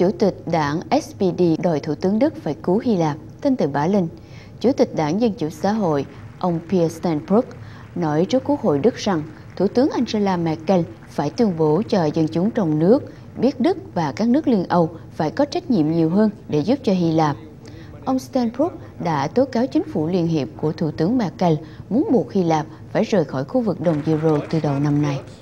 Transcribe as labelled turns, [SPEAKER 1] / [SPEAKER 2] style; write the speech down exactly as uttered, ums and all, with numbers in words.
[SPEAKER 1] Chủ tịch đảng ét pê đê đòi Thủ tướng Đức phải cứu Hy Lạp. Tin từ Bả Linh. Chủ tịch đảng Dân chủ xã hội, ông Piers Steinbrück, nói trước Quốc hội Đức rằng Thủ tướng Angela Merkel phải tuyên bố cho dân chúng trong nước biết Đức và các nước Liên Âu phải có trách nhiệm nhiều hơn để giúp cho Hy Lạp. Ông Steinbrück đã tố cáo chính phủ liên hiệp của Thủ tướng Merkel muốn buộc Hy Lạp phải rời khỏi khu vực đồng euro từ đầu năm nay.